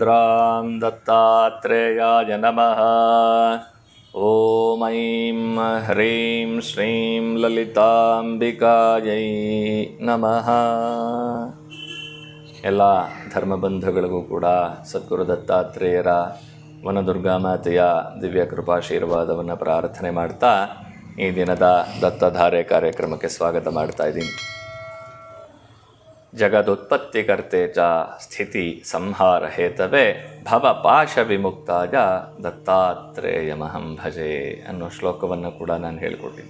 ರುದ್ರಾಂ ದತ್ತಾತ್ರೇಯಾಯ ನಮಃ. ಓಂ ಐಂ ಹ್ರೀಂ ಶ್ರೀಂ ಲಲಿತಾಂಬಿಕಾಯೈ ನಮಃ. ಎಲ್ಲ ಧರ್ಮಬಂಧುಗಳಿಗೂ ಕೂಡ ಸದ್ಗುರು ದತ್ತಾತ್ರೇಯರ ವನದುರ್ಗಾಮಾತೆಯ ದಿವ್ಯ ಕೃಪಾಶೀರ್ವಾದವನ್ನು ಪ್ರಾರ್ಥನೆ ಮಾಡ್ತಾ ಈ ದಿನದ ದತ್ತಧಾರೆ ಕಾರ್ಯಕ್ರಮಕ್ಕೆ ಸ್ವಾಗತ ಮಾಡ್ತಾ ಇದ್ದೀನಿ. ಜಗದುತ್ಪತ್ತಿಕರ್ತೆ ಚ ಸ್ಥಿತಿ ಸಂಹಾರ ಹೇತವೇ ಭವಪಾಶ ವಿಮುಕ್ತಾಯ ದತ್ತಾತ್ರೇಯಮಹಂ ಭಜೆ ಅನ್ನೋ ಶ್ಲೋಕವನ್ನು ಕೂಡ ನಾನು ಹೇಳಿಕೊಟ್ಟಿದ್ದೆ.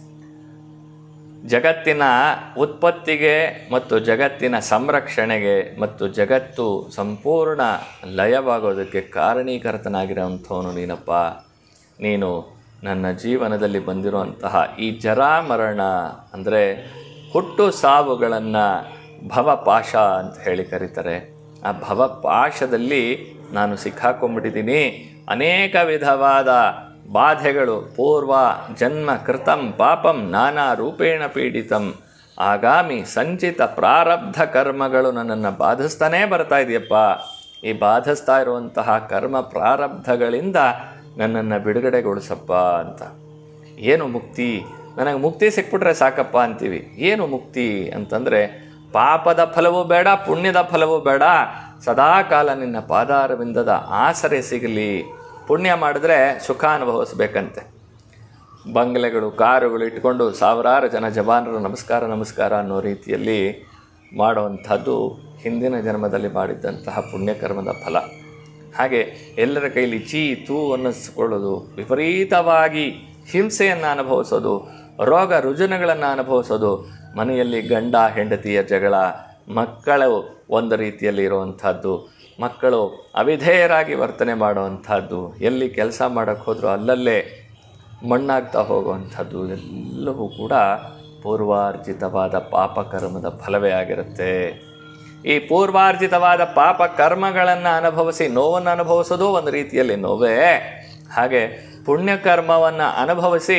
ಜಗತ್ತಿನ ಉತ್ಪತ್ತಿಗೆ ಮತ್ತು ಜಗತ್ತಿನ ಸಂರಕ್ಷಣೆಗೆ ಮತ್ತು ಜಗತ್ತು ಸಂಪೂರ್ಣ ಲಯವಾಗೋದಕ್ಕೆ ಕಾರಣೀಕರ್ತನಾಗಿರೋಂಥವನು ನೀನಪ್ಪ. ನೀನು ನನ್ನ ಜೀವನದಲ್ಲಿ ಬಂದಿರುವಂತಹ ಈ ಜರಾಮರಣ ಅಂದರೆ ಹುಟ್ಟು ಸಾವುಗಳನ್ನು ಭವಪಾಶ ಅಂತ ಹೇಳಿ ಕರೀತಾರೆ. ಆ ಭವಪಾಶದಲ್ಲಿ ನಾನು ಸಿಕ್ಕಾಕೊಂಡ್ಬಿಟ್ಟಿದ್ದೀನಿ. ಅನೇಕ ವಿಧವಾದ ಬಾಧೆಗಳು, ಪೂರ್ವ ಜನ್ಮ ಕೃತಂ ಪಾಪಂ ನಾನಾ ರೂಪೇಣ ಪೀಡಿತಂ ಆಗಾಮಿ ಸಂಚಿತ ಪ್ರಾರಬ್ಧ ಕರ್ಮಗಳು ನನ್ನನ್ನು ಬಾಧಿಸ್ತಾನೇ ಬರ್ತಾ ಇದೆಯಪ್ಪ. ಈ ಬಾಧಿಸ್ತಾ ಇರುವಂತಹ ಕರ್ಮ ಪ್ರಾರಬ್ಧಗಳಿಂದ ನನ್ನನ್ನು ಬಿಡುಗಡೆಗೊಳಿಸಪ್ಪ ಅಂತ. ಏನು ಮುಕ್ತಿ? ನನಗೆ ಮುಕ್ತಿ ಸಿಕ್ಬಿಟ್ರೆ ಸಾಕಪ್ಪ ಅಂತೀವಿ. ಏನು ಮುಕ್ತಿ ಅಂತಂದರೆ ಪಾಪದ ಫಲವೂ ಬೇಡ, ಪುಣ್ಯದ ಫಲವೂ ಬೇಡ, ಸದಾಕಾಲ ನಿನ್ನ ಪಾದಾರವಿಂದದ ಆಸರೆ ಸಿಗಲಿ. ಪುಣ್ಯ ಮಾಡಿದ್ರೆ ಸುಖ ಅನುಭವಿಸ್ಬೇಕಂತೆ. ಬಂಗ್ಲೆಗಳು, ಕಾರುಗಳು ಇಟ್ಕೊಂಡು ಸಾವಿರಾರು ಜನ ಜವಾನರು ನಮಸ್ಕಾರ ಅನ್ನೋ ರೀತಿಯಲ್ಲಿ ಮಾಡುವಂಥದ್ದು ಹಿಂದಿನ ಜನ್ಮದಲ್ಲಿ ಮಾಡಿದ್ದಂತಹ ಪುಣ್ಯಕರ್ಮದ ಫಲ. ಹಾಗೆ ಎಲ್ಲರ ಕೈಲಿ ತೂ ಅನ್ನಿಸ್ಕೊಳ್ಳೋದು, ವಿಪರೀತವಾಗಿ ಹಿಂಸೆಯನ್ನು ಅನುಭವಿಸೋದು, ರೋಗ ರುಜಿನಗಳನ್ನು ಅನುಭವಿಸೋದು, ಮನೆಯಲ್ಲಿ ಗಂಡ ಹೆಂಡತಿಯ ಜಗಳ, ಮಕ್ಕಳು ಒಂದು ರೀತಿಯಲ್ಲಿ ಇರುವಂಥದ್ದು, ಮಕ್ಕಳು ಅವಿಧೇಯರಾಗಿ ವರ್ತನೆ ಮಾಡುವಂಥದ್ದು, ಎಲ್ಲಿ ಕೆಲಸ ಮಾಡೋಕ್ಕೆ ಹೋದರೂ ಅಲ್ಲಲ್ಲೇ ಮಣ್ಣಾಗ್ತಾ ಹೋಗುವಂಥದ್ದು ಎಲ್ಲವೂ ಕೂಡ ಪೂರ್ವಾರ್ಜಿತವಾದ ಪಾಪಕರ್ಮದ ಫಲವೇ ಆಗಿರುತ್ತೆ. ಈ ಪೂರ್ವಾರ್ಜಿತವಾದ ಪಾಪ ಕರ್ಮಗಳನ್ನು ಅನುಭವಿಸಿ ನೋವನ್ನು ಅನುಭವಿಸೋದು ಒಂದು ರೀತಿಯಲ್ಲಿ ನೋವೇ. ಹಾಗೆ ಪುಣ್ಯಕರ್ಮವನ್ನು ಅನುಭವಿಸಿ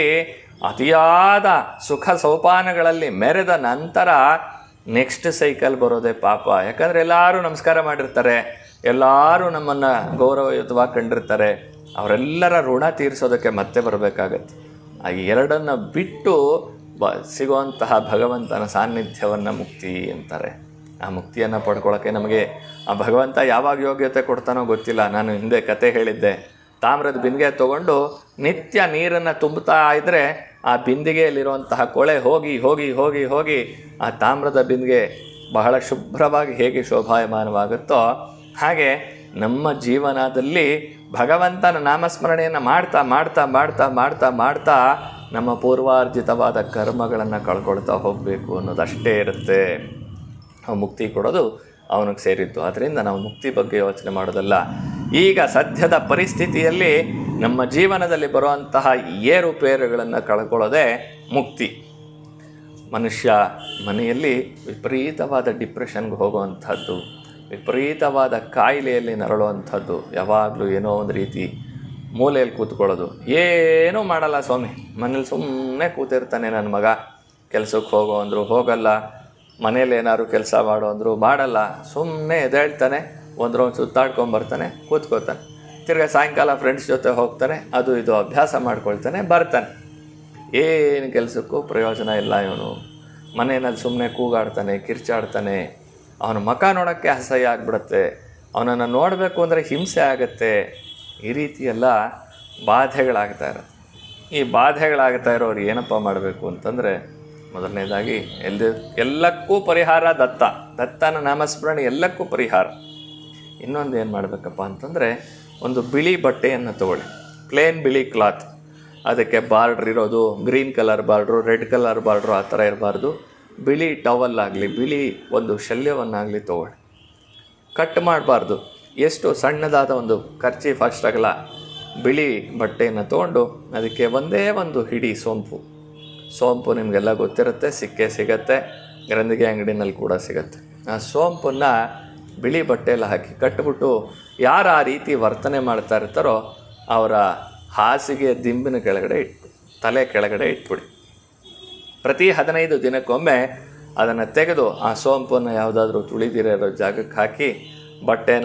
ಅತಿಯಾದ ಸುಖ ಸೋಪಾನಗಳಲ್ಲಿ ಮೆರೆದ ನಂತರ ನೆಕ್ಸ್ಟ್ ಸೈಕಲ್ ಬರೋದೇ ಪಾಪ. ಯಾಕಂದರೆ ಎಲ್ಲರೂ ನಮಸ್ಕಾರ ಮಾಡಿರ್ತಾರೆ, ಎಲ್ಲರೂ ನಮ್ಮನ್ನು ಗೌರವಯುತವಾಗಿ ಕಂಡಿರ್ತಾರೆ. ಅವರೆಲ್ಲರ ಋಣ ತೀರಿಸೋದಕ್ಕೆ ಮತ್ತೆ ಬರಬೇಕಾಗತ್ತೆ. ಆ ಎರಡನ್ನು ಬಿಟ್ಟು ಸಿಗುವಂತಹ ಭಗವಂತನ ಸಾನ್ನಿಧ್ಯವನ್ನು ಮುಕ್ತಿ ಅಂತಾರೆ. ಆ ಮುಕ್ತಿಯನ್ನು ಪಡ್ಕೊಳ್ಳೋಕ್ಕೆ ನಮಗೆ ಆ ಭಗವಂತ ಯಾವಾಗ ಯೋಗ್ಯತೆ ಕೊಡ್ತಾನೋ ಗೊತ್ತಿಲ್ಲ. ನಾನು ಹಿಂದೆ ಕತೆ ಹೇಳಿದ್ದೆ. ತಾಮ್ರದ ಬಿಂದಿಗೆ ತೊಗೊಂಡು ನಿತ್ಯ ನೀರನ್ನು ತುಂಬುತ್ತಾ ಇದ್ದರೆ ಆ ಬಿಂದಿಗೆಯಲ್ಲಿರುವಂತಹ ಕೊಳೆ ಹೋಗಿ ಹೋಗಿ ಹೋಗಿ ಹೋಗಿ ಆ ತಾಮ್ರದ ಬಿಂದಿಗೆ ಬಹಳ ಶುಭ್ರವಾಗಿ ಹೇಗೆ ಶೋಭಾಯಮಾನವಾಗುತ್ತೋ ಹಾಗೆ ನಮ್ಮ ಜೀವನದಲ್ಲಿ ಭಗವಂತನ ನಾಮಸ್ಮರಣೆಯನ್ನು ಮಾಡ್ತಾ ಮಾಡ್ತಾ ಮಾಡ್ತಾ ಮಾಡ್ತಾ ಮಾಡ್ತಾ ನಮ್ಮ ಪೂರ್ವಾರ್ಜಿತವಾದ ಕರ್ಮಗಳನ್ನು ಕಳ್ಕೊಳ್ತಾ ಹೋಗಬೇಕು ಅನ್ನೋದಷ್ಟೇ ಇರುತ್ತೆ. ಮುಕ್ತಿ ಕೊಡೋದು ಅವನಿಗೆ ಸೇರಿದ್ದು. ಅದರಿಂದ ನಾವು ಮುಕ್ತಿ ಬಗ್ಗೆ ಯೋಚನೆ ಮಾಡೋದಲ್ಲ. ಈಗ ಸದ್ಯದ ಪರಿಸ್ಥಿತಿಯಲ್ಲಿ ನಮ್ಮ ಜೀವನದಲ್ಲಿ ಬರುವಂತಹ ಏರುಪೇರುಗಳನ್ನು ಕಳ್ಕೊಳ್ಳೋದೇ ಮುಕ್ತಿ. ಮನುಷ್ಯ ಮನೆಯಲ್ಲಿ ವಿಪರೀತವಾದ ಡಿಪ್ರೆಷನ್ಗೆ ಹೋಗುವಂಥದ್ದು, ವಿಪರೀತವಾದ ಕಾಯಿಲೆಯಲ್ಲಿ ನರಳುವಂಥದ್ದು, ಯಾವಾಗಲೂ ಏನೋ ಒಂದು ರೀತಿ ಮೂಲೆಯಲ್ಲಿ ಕೂತ್ಕೊಳ್ಳೋದು. ಏನೂ ಮಾಡಲ್ಲ ಸ್ವಾಮಿ, ಮನೇಲಿ ಸುಮ್ಮನೆ ಕೂತಿರ್ತಾನೆ ನನ್ನ ಮಗ. ಕೆಲಸಕ್ಕೆ ಹೋಗೋ ಅಂದರು ಹೋಗಲ್ಲ, ಮನೇಲಿ ಏನಾದ್ರು ಕೆಲಸ ಮಾಡೋ ಅಂದರು ಮಾಡಲ್ಲ, ಸುಮ್ಮನೆ ಎದ್ದೇಳ್ತಾನೆ, ಒಂದು ರೌಂಡ್ ಸುತ್ತಾಡ್ಕೊಂಬರ್ತಾನೆ, ಕೂತ್ಕೋತಾನೆ. ತಿರ್ಗಿ ಸಾಯಂಕಾಲ ಫ್ರೆಂಡ್ಸ್ ಜೊತೆ ಹೋಗ್ತಾನೆ, ಅದು ಇದು ಅಭ್ಯಾಸ ಮಾಡ್ಕೊಳ್ತಾನೆ, ಬರ್ತಾನೆ. ಏನು ಕೆಲಸಕ್ಕೂ ಪ್ರಯೋಜನ ಇಲ್ಲ ಇವನು. ಮನೆಯಲ್ಲಿ ಸುಮ್ಮನೆ ಕೂಗಾಡ್ತಾನೆ, ಕಿರ್ಚಾಡ್ತಾನೆ. ಅವನ ಮುಖ ನೋಡೋಕ್ಕೆ ಅಸಹ್ಯ ಆಗಿಬಿಡುತ್ತೆ, ಅವನನ್ನು ನೋಡಬೇಕು ಅಂದರೆ ಹಿಂಸೆ ಆಗುತ್ತೆ. ಈ ರೀತಿಯೆಲ್ಲ ಬಾಧೆಗಳಾಗ್ತಾ ಇರುತ್ತೆ. ಈ ಬಾಧೆಗಳಾಗ್ತಾ ಇರೋರು ಏನಪ್ಪ ಮಾಡಬೇಕು ಅಂತಂದರೆ, ಮೊದಲನೇದಾಗಿ ಎಲ್ಲಕ್ಕೂ ಪರಿಹಾರ ದತ್ತನ ನಾಮಸ್ಮರಣೆ ಎಲ್ಲಕ್ಕೂ ಪರಿಹಾರ. ಇನ್ನೊಂದು ಏನು ಮಾಡಬೇಕಪ್ಪ ಅಂತಂದರೆ, ಒಂದು ಬಿಳಿ ಬಟ್ಟೆಯನ್ನು ತಗೊಳ್ಳಿ, ಪ್ಲೇನ್ ಬಿಳಿ ಕ್ಲಾತ್. ಅದಕ್ಕೆ ಬಾರ್ಡ್ರ್ ಇರೋದು green colour border, red colour border ಆ ಥರ ಇರಬಾರ್ದು. ಬಿಳಿ ಟವಲ್ ಆಗಲಿ, ಬಿಳಿ ಒಂದು ಶಲ್ಯವನ್ನಾಗಲಿ ತೊಗೊಳ್ಳಿ. ಕಟ್ ಮಾಡಬಾರ್ದು. ಎಷ್ಟು ಸಣ್ಣದಾದ ಒಂದು ಕರ್ಚೀಫ್ ಅಷ್ಟಾಗಲ್ಲ ಬಿಳಿ ಬಟ್ಟೆಯನ್ನು ತೊಗೊಂಡು ಅದಕ್ಕೆ ಒಂದೇ ಒಂದು ಹಿಡಿ ಸೋಂಪು ನಿಮಗೆಲ್ಲ ಗೊತ್ತಿರುತ್ತೆ, ಸಿಗತ್ತೆ, ಗಂದಿಗೆ ಅಂಗಡಿನಲ್ಲಿ ಕೂಡ ಸಿಗುತ್ತೆ. ಆ ಸೋಂಪನ್ನು ಬಿಳಿ ಬಟ್ಟೆಯಲ್ಲಿ ಹಾಕಿ ಕಟ್ಟಿಬಿಟ್ಟು ಯಾರು ಆ ರೀತಿ ವರ್ತನೆ ಮಾಡ್ತಾ ಇರ್ತಾರೋ ಅವರ ಹಾಸಿಗೆ ದಿಂಬಿನ ಕೆಳಗಡೆ ತಲೆ ಕೆಳಗಡೆ ಇಟ್ಬಿಡಿ. ಪ್ರತಿ 15 ದಿನಕ್ಕೊಮ್ಮೆ ಅದನ್ನು ತೆಗೆದು ಆ ಸೋಂಪನ್ನು ಯಾವುದಾದ್ರೂ ತುಳಿದಿರೋ ಜಾಗಕ್ಕೆ ಹಾಕಿ ಬಟ್ಟೆನ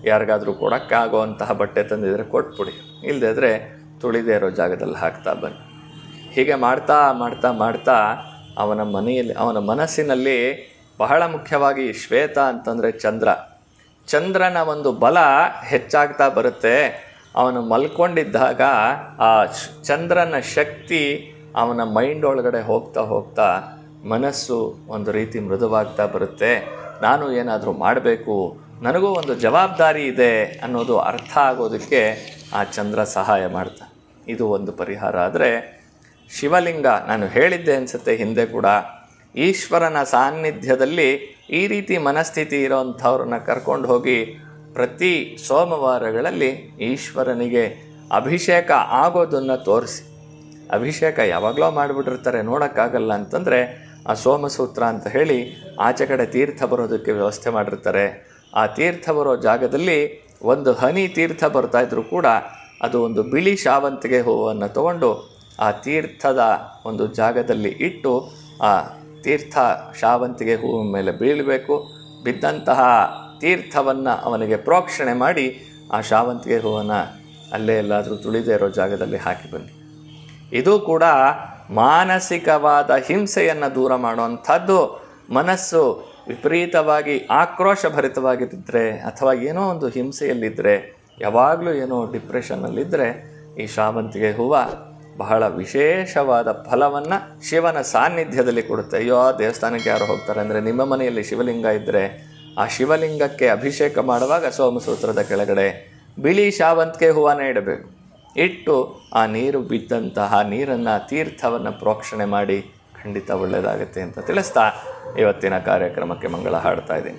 ಯಾರಿಗಾದರೂ ಕೊಡೋಕ್ಕಾಗುವಂತಹ ಬಟ್ಟೆ ತಂದಿದ್ರೆ ಕೊಟ್ಬಿಡಿ, ಇಲ್ಲದಿದ್ದರೆ ತುಳಿದೇ ಇರೋ ಜಾಗದಲ್ಲಿ ಹಾಕ್ತಾ ಬನ್ನಿ. ಹೀಗೆ ಮಾಡ್ತಾ ಮಾಡ್ತಾ ಮಾಡ್ತಾ ಅವನ ಮನಸ್ಸಿನಲ್ಲಿ ಬಹಳ ಮುಖ್ಯವಾಗಿ ಶ್ವೇತ ಅಂತಂದರೆ ಚಂದ್ರನ ಒಂದು ಬಲ ಹೆಚ್ಚಾಗ್ತಾ ಬರುತ್ತೆ. ಅವನು ಮಲ್ಕೊಂಡಿದ್ದಾಗ ಆ ಚಂದ್ರನ ಶಕ್ತಿ ಅವನ ಮೈಂಡ್ ಒಳಗಡೆ ಹೋಗ್ತಾ ಹೋಗ್ತಾ ಮನಸ್ಸು ಒಂದು ರೀತಿ ಮೃದುವಾಗ್ತಾ ಬರುತ್ತೆ. ನಾನು ಏನಾದರೂ ಮಾಡಬೇಕು, ನನಗೂ ಒಂದು ಜವಾಬ್ದಾರಿ ಇದೆ ಅನ್ನೋದು ಅರ್ಥ ಆಗೋದಕ್ಕೆ ಆ ಚಂದ್ರ ಸಹಾಯ ಮಾಡ್ತಾನೆ. ಇದು ಒಂದು ಪರಿಹಾರ. ಆದರೆ ಶಿವಲಿಂಗ, ನಾನು ಹೇಳಿದ್ದೆ ಅನಿಸುತ್ತೆ ಹಿಂದೆ ಕೂಡ, ಈಶ್ವರನ ಸಾನ್ನಿಧ್ಯದಲ್ಲಿ ಈ ರೀತಿ ಮನಸ್ಥಿತಿ ಇರೋವಂಥವ್ರನ್ನ ಕರ್ಕೊಂಡು ಹೋಗಿ ಪ್ರತಿ ಸೋಮವಾರಗಳಲ್ಲಿ ಈಶ್ವರನಿಗೆ ಅಭಿಷೇಕ ಆಗೋದನ್ನು ತೋರಿಸಿ. ಅಭಿಷೇಕ ಯಾವಾಗಲೋ ಮಾಡಿಬಿಟ್ಟಿರ್ತಾರೆ, ನೋಡೋಕ್ಕಾಗಲ್ಲ ಅಂತಂದರೆ ಆ ಸೋಮಸೂತ್ರ ಅಂತ ಹೇಳಿ ಆಚೆ ಕಡೆ ತೀರ್ಥ ಬರೋದಕ್ಕೆ ವ್ಯವಸ್ಥೆ ಮಾಡಿರ್ತಾರೆ. ಆ ತೀರ್ಥ ಬರೋ ಜಾಗದಲ್ಲಿ ಒಂದು ಹನಿ ತೀರ್ಥ ಬರ್ತಾಯಿದ್ರು ಕೂಡ ಅದು ಒಂದು ಬಿಳಿ ಶಾವಂತಿಗೆ ಹೂವನ್ನು ತಗೊಂಡು ಆ ತೀರ್ಥದ ಒಂದು ಜಾಗದಲ್ಲಿ ಇಟ್ಟು ಆ ತೀರ್ಥ ಶಾವಂತಿಗೆ ಹೂವಿನ ಮೇಲೆ ಬೀಳಬೇಕು. ಬಿದ್ದಂತಹ ತೀರ್ಥವನ್ನು ಅವನಿಗೆ ಪ್ರೋಕ್ಷಣೆ ಮಾಡಿ ಆ ಶಾವಂತಿಗೆ ಹೂವನ್ನು ಅಲ್ಲೇ ಎಲ್ಲಾದರೂ ತುಳಿದೇ ಇರೋ ಜಾಗದಲ್ಲಿ ಹಾಕಿ ಬನ್ನಿ. ಇದು ಕೂಡ ಮಾನಸಿಕವಾದ ಹಿಂಸೆಯನ್ನು ದೂರ ಮಾಡುವಂಥದ್ದು. ಮನಸ್ಸು ವಿಪರೀತವಾಗಿ ಆಕ್ರೋಶಭರಿತವಾಗಿದ್ದರೆ ಅಥವಾ ಏನೋ ಒಂದು ಹಿಂಸೆಯಲ್ಲಿದ್ದರೆ, ಯಾವಾಗಲೂ ಏನೋ ಡಿಪ್ರೆಷನ್ನಲ್ಲಿದ್ದರೆ ಈ ಶಾವಂತಿಗೆ ಹೂವು ಬಹಳ ವಿಶೇಷವಾದ ಫಲವನ್ನು ಶಿವನ ಸಾನ್ನಿಧ್ಯದಲ್ಲಿ ಕೊಡುತ್ತೆ. ಅಯ್ಯೋ, ದೇವಸ್ಥಾನಕ್ಕೆ ಯಾರು ಹೋಗ್ತಾರೆ ಅಂದರೆ, ನಿಮ್ಮ ಮನೆಯಲ್ಲಿ ಶಿವಲಿಂಗ ಇದ್ದರೆ ಆ ಶಿವಲಿಂಗಕ್ಕೆ ಅಭಿಷೇಕ ಮಾಡುವಾಗ ಸೋಮಸೂತ್ರದ ಕೆಳಗಡೆ ಬಿಳಿ ಶಾವಂತಿಗೆ ಹೂವನ್ನೇ ಇಡಬೇಕು. ಇಟ್ಟು ಆ ನೀರು ಬಿದ್ದಂತಹ ನೀರನ್ನು, ತೀರ್ಥವನ್ನು ಪ್ರೋಕ್ಷಣೆ ಮಾಡಿ ಖಂಡಿತ ಒಳ್ಳೆಯದಾಗುತ್ತೆ ಅಂತ ತಿಳಿಸ್ತಾ ಇವತ್ತಿನ ಕಾರ್ಯಕ್ರಮಕ್ಕೆ ಮಂಗಳ ಹಾಡ್ತಾ ಇದ್ದೀನಿ.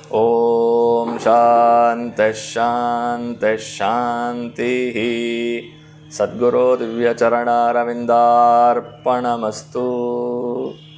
ಓಂ ಶಾಂತಿ ಶಾಂತಿ ಶಾಂತಿ. ಸದ್ಗುರು ದಿವ್ಯಚರಣಾರವಿಂದಾರ್ಪಣಮಸ್ತು.